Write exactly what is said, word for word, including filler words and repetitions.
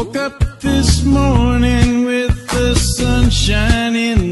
Woke up this morning with the sunshine in